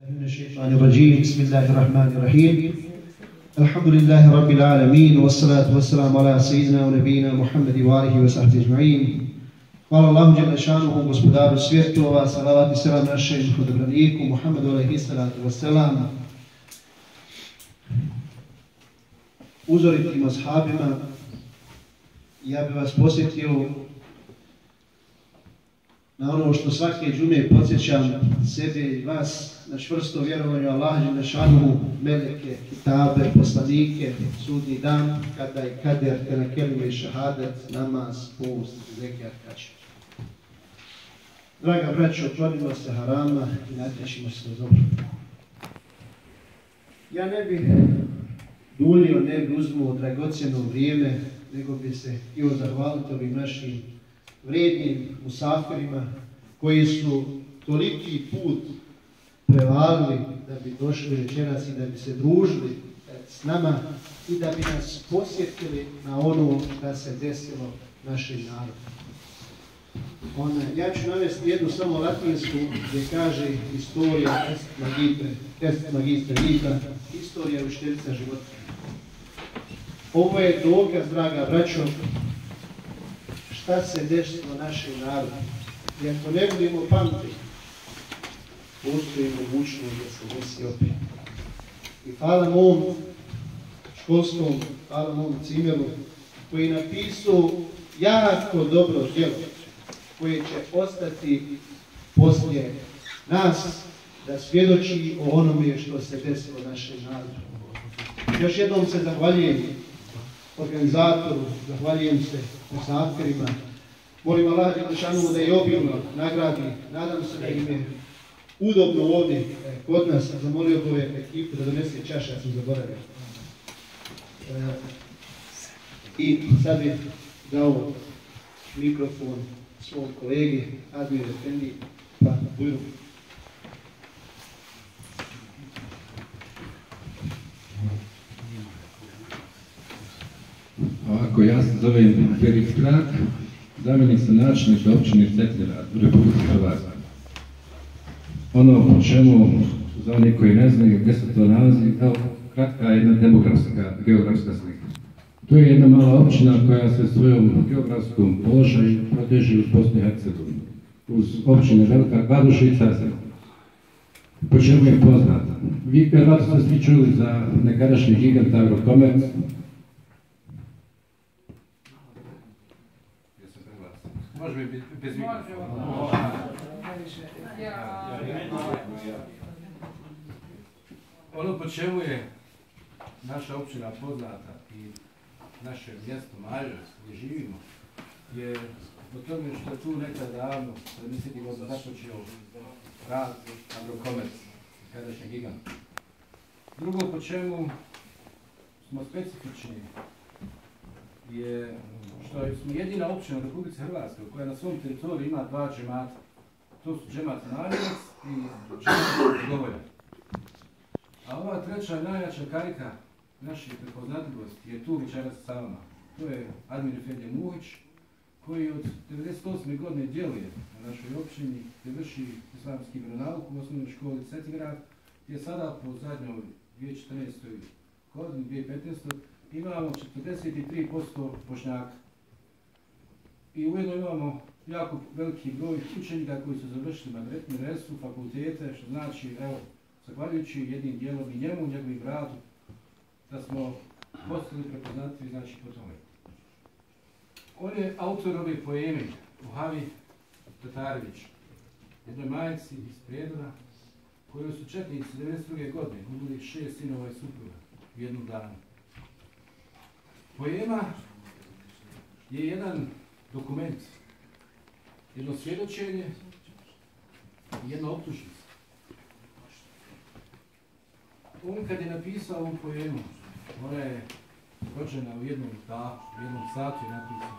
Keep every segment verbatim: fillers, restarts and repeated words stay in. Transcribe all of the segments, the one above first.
من الشيطان الرجيم بسم الله الرحمن الرحيم الحمد لله رب العالمين والصلاة والسلام على سيدنا ونبينا محمد وآله وصحبه أجمعين. Hvala Allahu dželle šanuhu, gospodaru svjetova, salavat i selam našem odabraniku Muhammedu alejhi salatu vesselam, uzoritim ashabima. Ja bih vas posjetio na ono što svake džume podsjećam sebe i vas, na čvrsto vjerovanje Allaha dželle šanuhu, meleke, kitabe, poslanike, sudnji dan, kada i kader, te na kelime i šahadet, namaz, post, zekat, hađ. Draga braćo, klonimo se harama i natječimo se do dobro. Ja ne bih duljio, ne bih uzmuo dragocjeno vrijeme, nego bi se htio zahvaliti ovim našim vrijednim musafirima koji su toliki put prevalili da bi došli večeras i da bi se družili s nama i da bi nas posjetili na ono što se desilo našem narodu. On, ja ću navesti jednu samo latinsku gdje kaže historija est magister, est magister vita, historija je učiteljica života. Ovo je dokaz, draga braćo, šta se desilo našem narodu. I ako ne budemo pamtiti, postoji mogućnost da se desi opet. I hvala mom školskom, hvala mom cimeru, koji je napisao jako dobro djelo, koje će ostati poslije nas da svjedoči o onome što se desilo našem narodu. Još jednom se zahvaljujem organizatoru, zahvaljujem se musafirima. Molim Allah dželle šanuhu da je obilno nagradi. Nadam se da im je udobno ovdje kod nas. Zamolio bi ove ekipe da donese čaša, ja sam zaboravio. E, I sad bih dao mikrofon svom kolegi Admir Efendi, pa bujru. Ovako, ja se zovem Ferit Krak, zamjenik sam načelnika općine Cetingrad u Republici Hrvatskoj. Ono po čemu, za oni koji ne znaju gdje se to nalazi, evo, kratka jedna demografska, geografska slika. To je jedna mala općina koja se svojom geografskom položaju proteže uz Bosnu i Hercegovinu, uz općine Velika Kladuša i Carsevina. Po čemu je poznata? Vi vjerovatno ste svi čuli za nekadašnji gigant Agrokomerc. Može mi biti bez mikrofona. Ono po čemu je naša općina poznata i naše mjesto Maževac gdje živimo je po tome što tu nekad davno, da mi sjetimo da započeo rad Agrokomerc, nekadašnji gigant. Drugo po čemu smo specifični je što smo jedina općina u Republici Hrvatskoj koja na svom teritoriju ima dva džemata. To su džemat Maževac i džemat Govolja. A ova treća najjača karika naše prepoznatljivosti je tu večeras sa vama. To je Admir Efendi Muhić, koji od devedeset osme godine djeluje na našoj općini, gdje vrši islamski vjeronauk u osnovnoj školi Cetingrad, gdje sada po zadnjoj dvije tisuće četrnaestoj godini, dvije tisuće petnaestoj imamo četrdeset tri posto Bošnjaka. I ujedno imamo jako veliki broj učenika koji su završili medresu, fakultete, što znači, evo, zahvaljujući jednim dijelom i njemu, njegovim bratu, da smo postali prepoznatljivi, znači, po tome. On je autor ove poeme, Muhavi Tatarević, jednoj majici iz Prijedora, koju su četnici devedeset druge godine ubili šest sinova i supruga u jednom danu. Poema je jedan dokument, jedno svjedočenje i jedna optužnica. On kad je napisao ovu poemu, ona je rođena u jednom dahu, u jednom satu je napisana.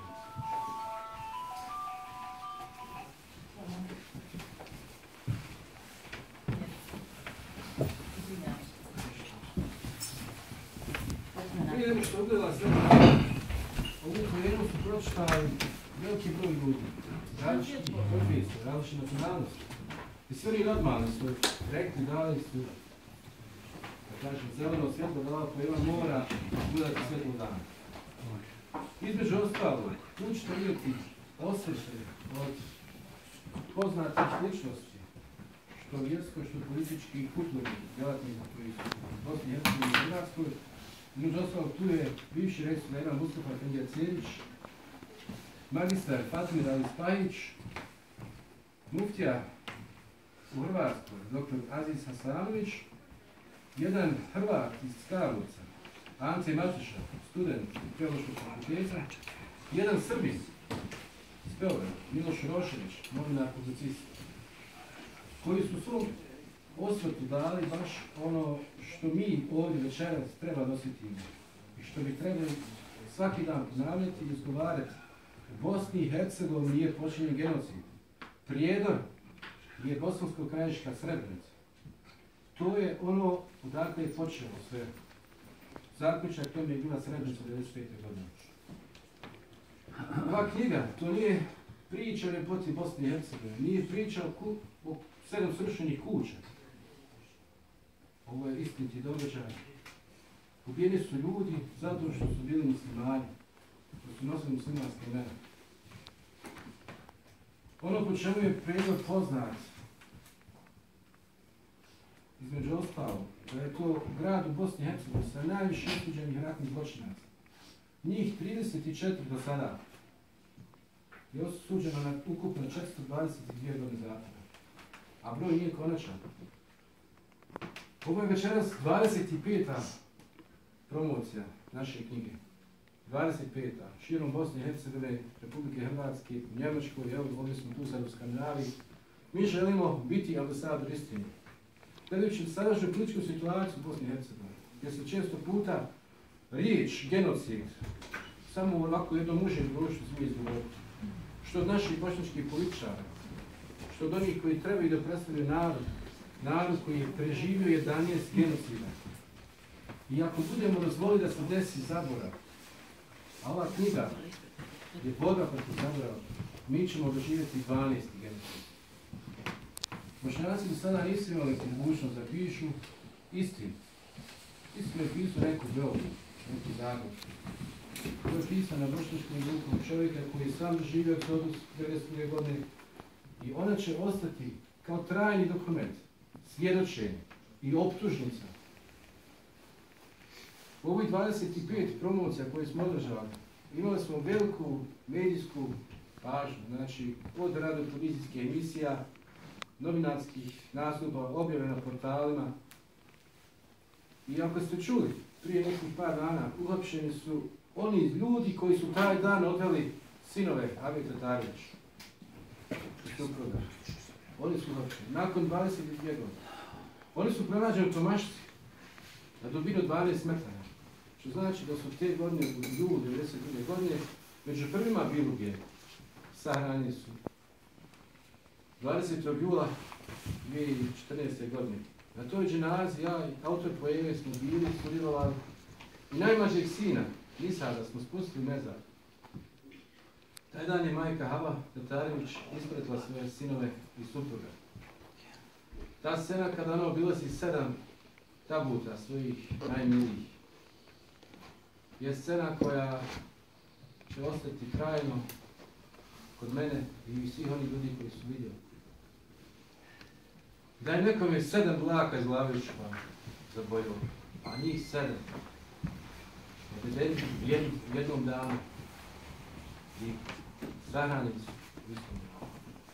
Prije nego što ugledala sve, ovu poemu su pročitali veliki broj ljudi, različitih profesija, različitih nacionalnosti. I svi oni normalni su rekli, dali su, da kažem, zeleno svjetlo dala pojeva mora gledati svjetlo dana. Između ostalo, tu ćete vidjeti osjećaj od poznatih ličnosti, što vjersko, što politički i kulturni djelatnika koji su u Bosni i Hercegovini i Hrvatskoj. Između ostalo, tu je bivši rektor Lejman Mustafa Tengija Cerić, magistar Fatmir Ali Spajić, muftija u Hrvatskoj, doktor Aziz Hasanović, jedan Hrvat iz Karlovca, Ante Matiša, student Teološkog fakulteta, jedan Srbin iz Beograda, Miloš Rošević, novinar publicist, koji su svom osvrtu dali baš ono što mi ovdje večeras treba nositi i što bi trebali svaki dan ponavljati i izgovarati. U Bosni i Hercegovini nije počinjen genocid. Prijedor je bosansko-krajiška Srebrenica. To je ono odakle je počelo sve. Zaključak tome je bila Srebrenica devedeset pete godine. Ova knjiga, to nije priča o ljepoti Bosne i Hercegovine, nije priča o, o sedam srušenih kuća. Ovo je istiniti događaj. Ubijeni su ljudi zato što su bili muslimani, što su nosili muslimanske imena. Ono po čemu je prijedlog poznat, između ostalo, da je to grad u Bosni i Hercegovini sa najviše osuđenih ratnih zločinaca. Njih trideset četiri do sada je osuđeno na ukupno četiristo dvadeset dvije godine zatvora, a broj nije konačan. Ovo je večeras dvadeset peta promocija naše knjige. dvadeset peta širom Bosne i Hercegovine, Republike Hrvatske, Njemačkoj, evo ovdje smo tu sad u Skandinaviji. Mi želimo biti ambasador istine. Gledajući sadašnju političku situaciju u Bosni i Hercegovini, gdje se često puta riječ genocid samo u ovako jednom užem društvu smije izgovoriti. Što od naših bošnjačkih političara, što od onih koji trebaju da predstavljaju narod, narod koji je preživio jedanaest genocida. I ako budemo dozvolili da se desi zaborav, a ova knjiga je borba protiv zaborava, mi ćemo doživjeti dvanaesti genocid. Bošnjaci do sada nisu imali mogućnost da pišu istinu. Istinu je pisao neko Beograd, neki Zagreb. To je pisano na bošnjačkom jeziku čovjeka koji je sam doživio egzodus devedeset druge godine i ona će ostati kao trajni dokument, svjedočenje i optužnica. U ovih dvadeset pet promocija koje smo održavali, imali smo veliku medijsku pažnju, znači od radio televizijskih emisija, novinarskih nastupa, objave na portalima. I ako ste čuli, prije nekih par dana uhapšeni su oni ljudi koji su taj dan odveli sinove Ave Tatarević. Oni su uhapšeni. Nakon dvadeset dvije godine. Oni su pronađeni u Tomašci na dubinu dvanaest metara. Što znači da su te godine, u julu devedeset druge godine, među prvima bili ubijeni. Sahranjeni su dvadesetog jula dvije tisuće četrnaeste. godine. Na toj dženazi ja i autor poeme smo bili, sudjelovali i najmlađeg sina, Nisada, smo spustili mezar. Taj dan je majka Hava Tatarević ispretila svoje sinove i supruga. Ta scena kada ona obilazi sedam tabuta svojih najmilijih je scena koja će ostati trajno kod mene i svih onih ljudi koji su vidjeli. Da je nekome sedam dlaka iz glave išla za bojom, a njih sedam. U jednom danu i sahranjeni su u istom danu.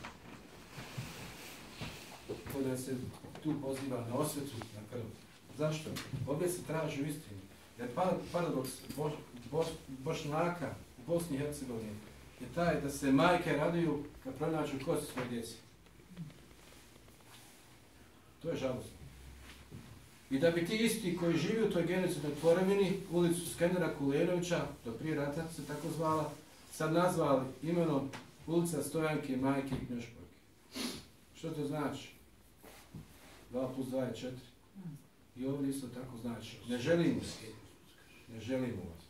Tako da se tu poziva na osvetu, na krv. Zašto? Ovdje se traži u istinu. Jer paradoks Boš, Boš, Bošnjaka u Bosni i Hercegovini je taj da se majke raduju kad pronađu kosti svoje djeci. To je žalostno. I da bi ti isti koji živi u toj genocidnoj tvorevini, ulicu Skendera Kulenovića, do prije rata se tako zvala, sad nazvali imenom ulica Stojanke, Majke i Knjošporke. Što to znači? dva plus dva je četiri. I ovdje isto tako znači. Ne želimo se. Ne želimo vas.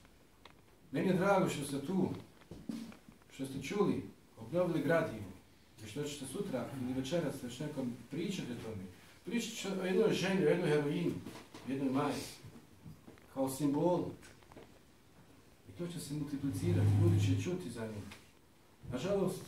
Meni je drago što ste tu, što ste čuli, obnovili gradivo, i što ćete sutra ili večeras već nekom pričati o tome. Pričat ću o jednoj ženi, o jednoj heroini, o jednoj majici, kao simbolu. I to će se multiplicirati, ljudi će čuti za njim. Nažalost,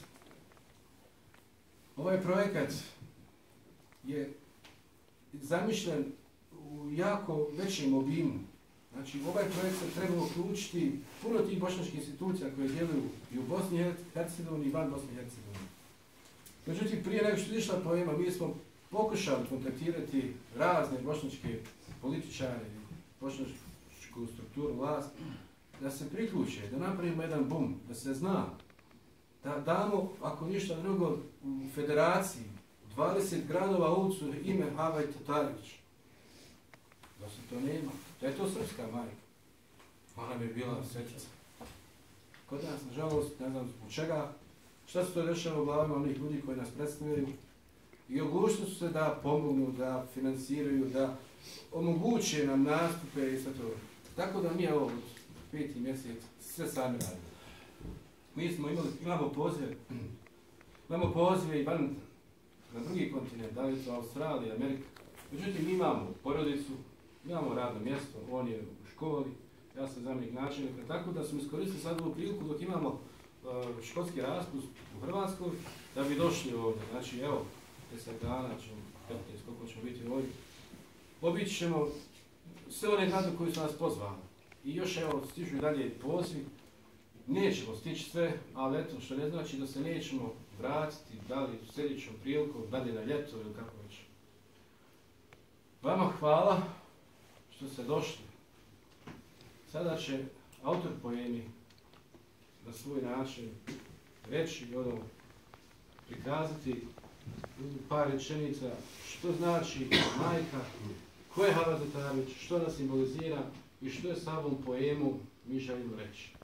ovaj projekat je zamišljen u jako većem obimu. Znači, u ovaj projekt se treba uključiti puno tih bošnjačkih institucija koje djeluju i u Bosni i Hercegovini i van Bosne i Hercegovine. Međutim, prije nego što je išla poema, mi smo pokušali kontaktirati razne bošnjačke političare i bošnjačku strukturu vlasti da se priključe, da napravimo jedan bum, da se zna, da damo, ako ništa drugo, u federaciji dvadeset gradova ulicu ime Havaj Tatarić. Da se to nema. Da je to srpska majka. Ona bi bila svetica. Kod nas, nažalost, ne znam zbog čega, šta se to dešava u glavama onih ljudi koji nas predstavljaju i oglušili su se da pomognu, da financiraju, da omoguće nam nastupe i sve to. Tako da mi ovo peti mjesec sve sami radimo. Mi smo imali, imamo pozive, imamo pozive i van na drugi kontinent, da li to Australija, Amerika. Međutim, mi imamo porodicu, imamo radno mjesto, on je u školi, ja sam zamjenik načelnika, tako da smo iskoristili sad ovu priliku dok imamo uh, školski raspust u Hrvatskoj, da bi došli ovdje. Znači, evo, deset dana ćemo, petnaest, koliko ćemo biti ovdje. Obići ćemo sve one gradove koji su nas pozvali. I još, evo, stižu i dalje poziv. Nećemo stići sve, ali eto, što ne znači da se nećemo vratiti, da li u sljedećom prilikom, da li na ljeto ili kako već. Vama hvala što ste došli. Sada će autor poemi na svoj način reći, ono, prikazati u par rečenica što znači majka, ko je Havaj Tatarić, što nas simbolizira i što je samom poemu mi želimo reći.